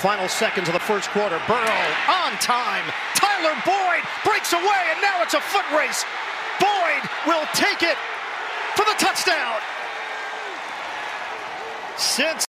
Final seconds of the first quarter. Burrow on time. Tyler Boyd breaks away, and now it's a foot race. Boyd will take it for the touchdown. Since